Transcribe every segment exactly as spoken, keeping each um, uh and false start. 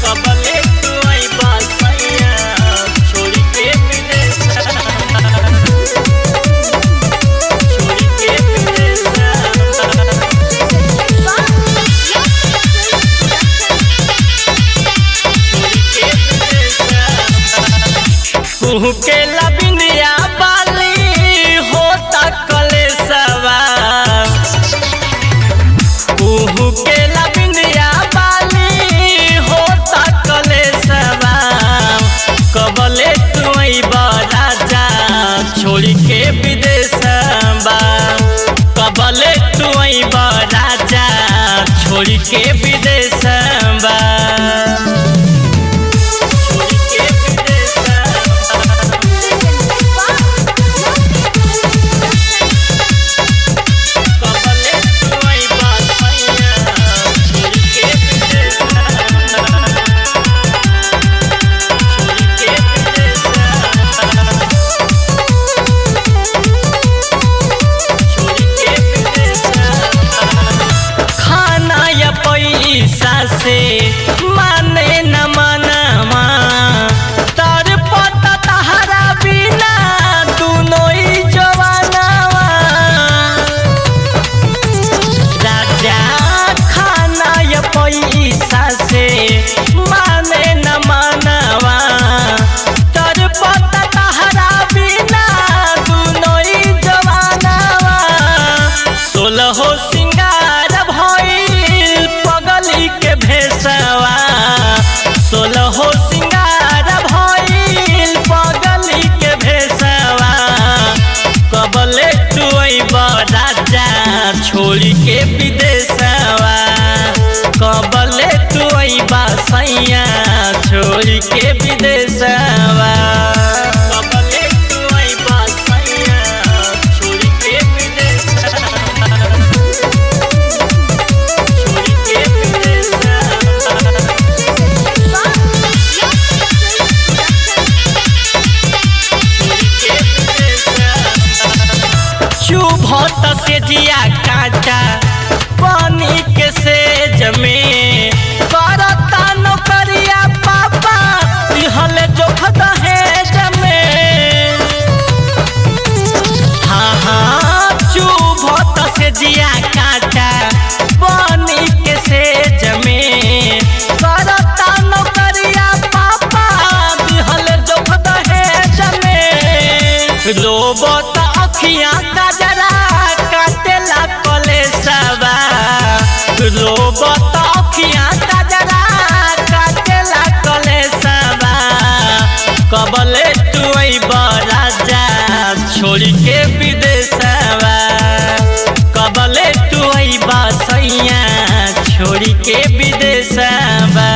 कबले तू आई बासैया छोड़ी के विदेश छोड़ी के विदेश कुहू के लबिनिया बाली होता कलेसवा कुहू के लबिनिया बाली होता कलेसवा कबले तू अइबा राजा छोड़ी के विदेशवा कबले तू अइबा राजा छोड़ी के विदेशवा से माने न मनवा तर पता तहरा बिना दोनों ही जवानवा राजा खाना या पैसा से माने न मनवा तर पता तहरा बिना दोनों ही जवानवा सोलह सिंगार भइल पगली के भेसवा सोलह सिंगार भइल पगली के भेसवा कबले तू अइबा राजा छोड़ी के विदेशवा कबले तू अइबा सैया छोड़ी के विदेशवा कबले तू अइबा सैया छोड़ी के विदेशवा चुभत से जिया काटा पानी के सेज में करता नौकरिया पापा दिहल जोख दहेज में हाँ हाँ चुभत से जिया काटा पानी के सेज में करता नौकरिया पापा दिहल जोख दहेज में रोबत अखियाँ काजरा काटेला कलेसवा रोबत अखियाँ काजरा काटेला कलेसवा कबले तू अइबा राजा छोड़ी के विदेशवा कबले तू अइबा सैया छोड़ी के विदेशवा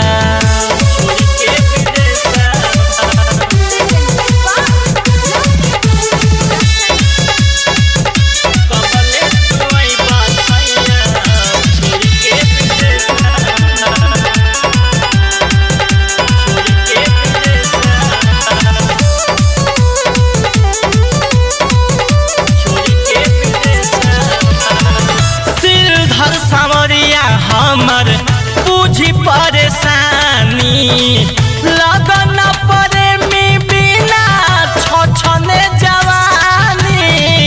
हमर बुझी परेशानी लगन प्रेमी बिना छछने जवानी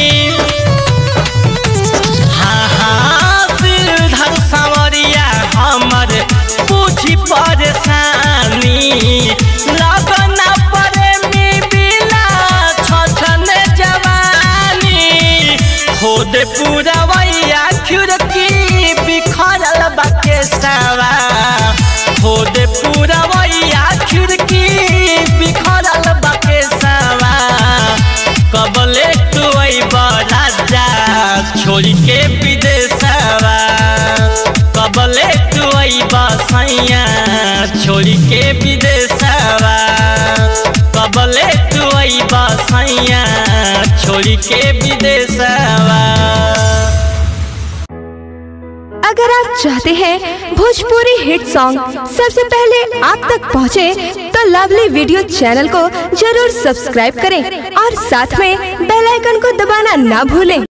हाँ हाँ सिरधर सांवरिया हमर बुझी परेशानी लगन प्रेमी बिना छछने जवानी खुद पूरवैया खिड़की बिखरल बकेसवा खुद पूरवैया खिड़की बिखरल बकेसवा कबले तू अइबा राजा छोड़ी के विदेशवा कबले तू अइबा सैया छोड़ी के विदेशवा कबले तू अइबा सैया छोड़ी के विदेशवा। अगर आप चाहते हैं भोजपुरी हिट सॉन्ग सबसे पहले आप तक पहुंचे, तो लवली वीडियो चैनल को जरूर सब्सक्राइब करें और साथ में बेल आइकन को दबाना ना भूलें।